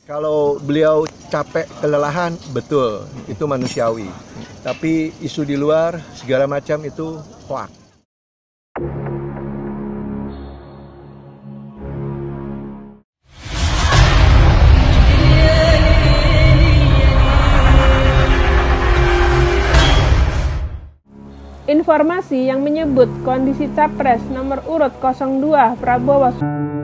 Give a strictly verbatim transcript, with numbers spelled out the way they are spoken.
Kalau beliau capek, kelelahan, betul, itu manusiawi. Tapi isu di luar, segala macam itu hoax. Informasi yang menyebut kondisi Capres nomor urut nol dua Prabowo